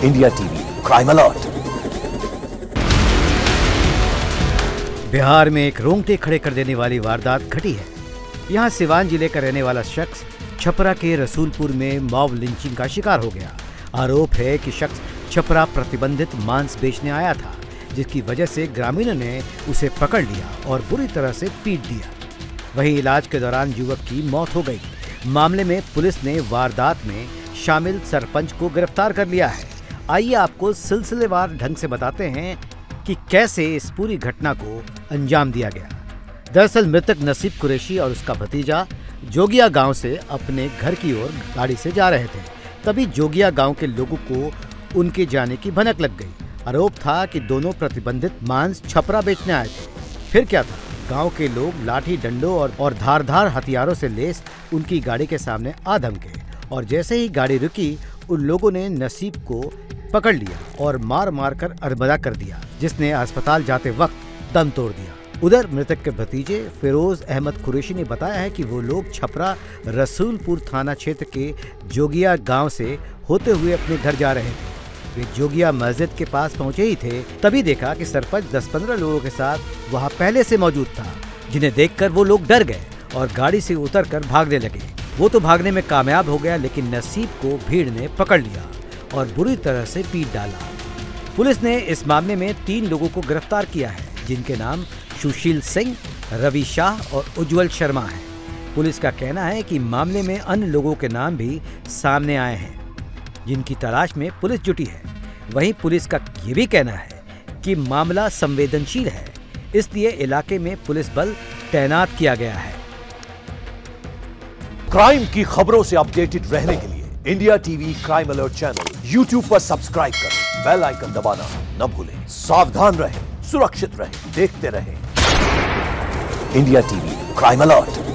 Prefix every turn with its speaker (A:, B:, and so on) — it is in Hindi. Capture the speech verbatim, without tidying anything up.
A: India TV crime alert.
B: Bihar में एक रोंगटे खड़े कर देने वाली वारदात घटी है। यहाँ सिवान जिले का रहने वाला शख्स छपरा के रसूलपुर में मॉब लिंचिंग का शिकार हो गया। आरोप है कि शख्स छपरा प्रतिबंधित मांस बेचने आया था, जिसकी वजह से ग्रामीणों ने उसे पकड़ लिया और बुरी तरह से पीट दिया। वहीं इलाज के दौरान युवक की मौत हो गई। मामले में पुलिस ने वारदात में शामिल सरपंच को गिरफ्तार कर लिया है। आइए आपको सिलसिलेवार ढंग से बताते हैं कि कैसे इस पूरी घटना को अंजाम दिया गया। दरअसल मृतक नसीब कुरैशी और उसका भतीजा जोगिया गांव से अपने घर की ओर गाड़ी से जा रहे थे। तभी जोगिया गांव के लोगों को उनके जाने की भनक लग गई। आरोप था कि दोनों प्रतिबंधित मांस छपरा बेचने आए थे। फिर क्या था, गांव के लोग लाठी डंडों और, और धारदार हथियारों से लैस उनकी गाड़ी के सामने आ धमके और जैसे ही गाड़ी रुकी, उन लोगों ने नसीब को पकड़ लिया और मार मार कर अरबदा कर दिया, जिसने अस्पताल जाते वक्त दम तोड़ दिया। उधर मृतक के भतीजे फिरोज अहमद कुरैशी ने बताया है कि वो लोग छपरा रसूलपुर थाना क्षेत्र के जोगिया गांव से होते हुए अपने घर जा रहे थे। वे जोगिया मस्जिद के पास पहुंचे ही थे, तभी देखा कि सरपंच दस पंद्रह लोगों के साथ वहां पहले से मौजूद था, जिन्हें देखकर वो लोग डर गए और गाड़ी से उतरकर भागने लगे। वो तो भागने में कामयाब हो गया, लेकिन नसीब को भीड़ ने पकड़ लिया और बुरी तरह से पीट डाला। पुलिस ने इस मामले में तीन लोगों को गिरफ्तार किया है, जिनके नाम सुशील सिंह, रवि शाह और उज्जवल शर्मा है। पुलिस का कहना है कि मामले में अन्य लोगों के नाम भी सामने आए हैं, जिनकी तलाश में पुलिस जुटी है। वहीं पुलिस का ये भी कहना है कि मामला संवेदनशील है, इसलिए इलाके में पुलिस बल तैनात किया गया है।
A: क्राइम की खबरों से अपडेटेड रहने के लिए India TV crime alert channel YouTube पर सब्सक्राइब करें, बेल आइकन दबाना न भूलें। सावधान रहें, सुरक्षित रहें, देखते रहें इंडिया टीवी क्राइम अलर्ट।